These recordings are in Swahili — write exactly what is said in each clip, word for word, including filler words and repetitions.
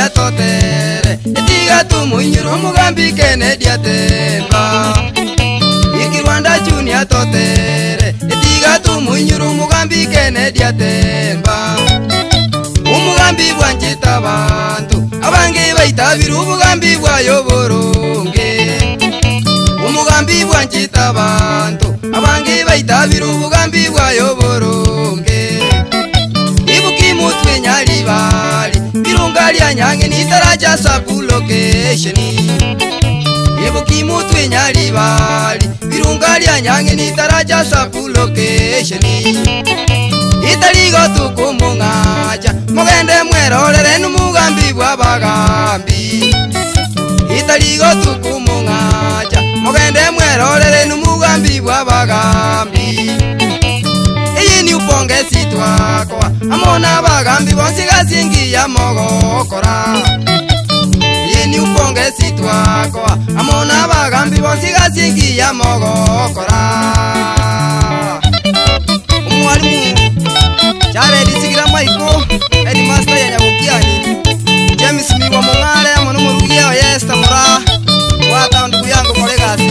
atotere etiga tumuinyuru mugambi Kennedy atemba iki Rwanda chuni atotere etiga tumuinyuru mugambi Kennedy atemba umugambi bwanjita abantu abange baitabira umugambi bwayo boronge umugambi bwanjita abantu abange baitabira umugambi bwayo boronge ibuki mutwe nyali bali birunga lya nyange ni taraja sabu location ibuki mutwe nyali bali birunga lya nyange ni taraja sabu location italigo tukumungaja mugende mwerorere n'umugambi bw'abagambi italigo tukumungaja mugende mwerorere n'umugambi bw'abagambi iyi ni upongezi twakwa amona abagambi bonse gasingiya mogokora iyi ni upongezi twakwa amona abagambi bonse gasingiya mogokora umwalimu Jare disigira maiko edi master ya nyabukiani James miwa mongare amono murugia yesta mura wata ndugu yangu kolegasi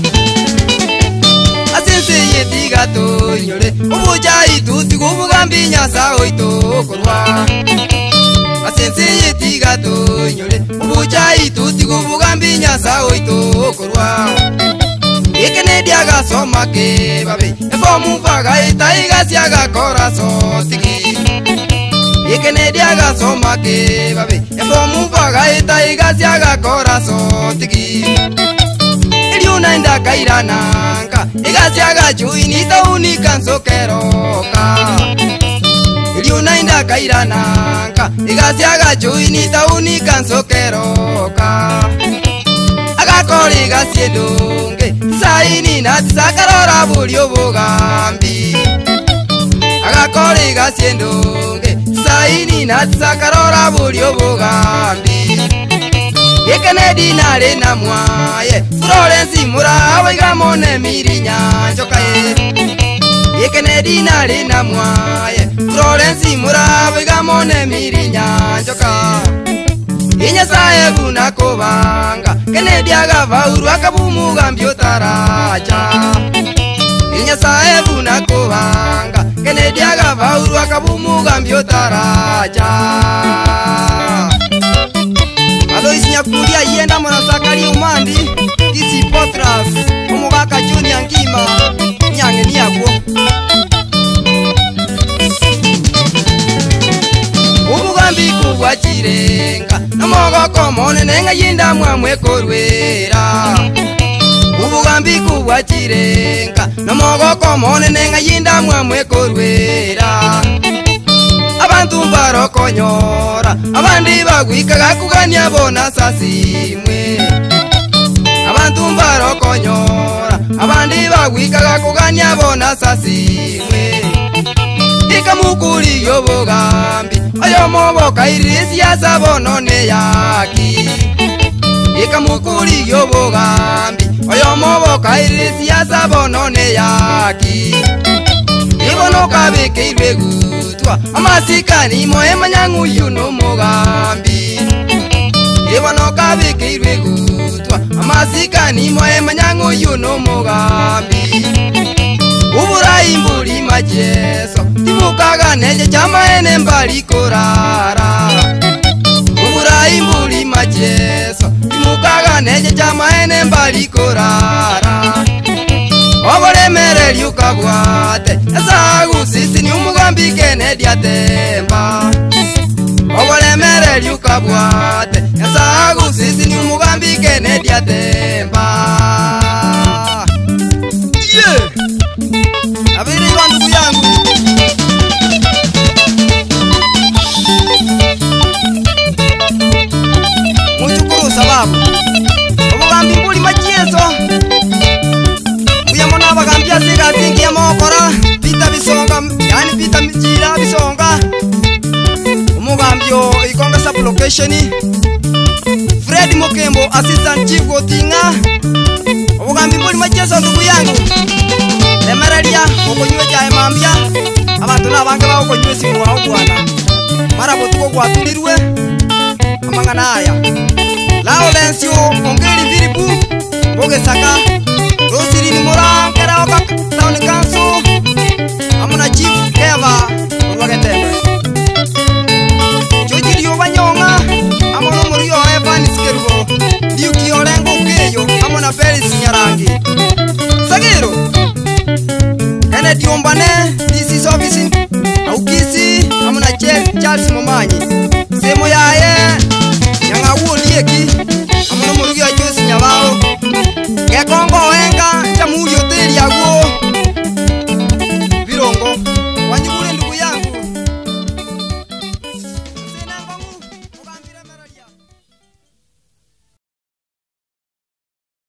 asense yetiga to nyole ubuja ituti kubugambi nyasa oitokorwa asense yetiga to nyole ubuja ituti kubugambi nyasa oitokorwa Kennedy agasoma ke babe efomu vaga itaiga siaga corazón tiki Kennedy agasoma ke babe efomu vaga itaiga siaga corazón tiki Eliuna inda kairananga igasiaga chuini tauni kanso keroka Eliuna inda kairananga igasiaga chuini tauni kanso keroka Agakori gasiedonge saini na sakarora bulyo bugambi Agakori gasiedonge saini na sakarora bulyo bugambi Kennedy nale na mwaye Florence mura awigamone mirinya njokaye Kennedy nale na mwaye Florence mura awigamone mirinya njoka Inya sae buna kobanga Kennedy agava uru akabumugambi otaraja Inya sae buna kobanga Kennedy agava uru akabumugambi otaraja Alois nyakuria yenda mwana sakari umandi Kisi potras Omugaka junior ngima Nyange niyakwo Umugambi kubwa chirenga Namogoko monene nga yinda mwamwe korwera Umugambi kubwa chirenga Namogoko monene nga yinda mwamwe korwera Abantu barokonyora Abandi bagwikaga kugania bona sasimwe Abantu barokonyora Abandi bagwikaga kugania bona sasimwe Ika mukuri yobogambi Ayo moboka irisi ya sabonone yaki Ika mukuri yobogambi Ayo moboka irisi ya sabonone yaki Ibono kabike irwegutwa Amasikani moe manyangu yuno mugambi Ibono kabike irwegutwa Amasikani moe manyangu yuno mugambi Uburayi mburi majeso Timukaga neje chama ene mbali korara Uburayi mburi majeso Timukaga neje chama ene mbali korara Obole mere liuka buate Esagu sisi ni umugambi Kennedy atemba Obole mere liuka buate Esagu sisi ni umugambi Kennedy atemba Yeah! Abiri wa ndugu yangu Muchukuru sababu Obugambi mbuli majieso Uyamona abagambia siga zingi ya mokora Pita bisonga Yani pita mjira bisonga Umugambio ikonga sub location Fred Mokembo assistant chief Gotinga Obugambi mbuli majieso ndugu yangu Lemeralia okonywe jae mambia abantu nabanga ba okonywe simu wa bwana mara botuko gwatulirwe manganaya Laurencio ongeri viribu boge saka Rosiri ni mora kera oka town council amuna chief keva urwage tembe Joji dio banyonga amuna murio Evan Skerugo diuki orengo keyo amuna Felix Nyarangi Sagiro Ene diombane D C office aukisi amuna Charles Momanyi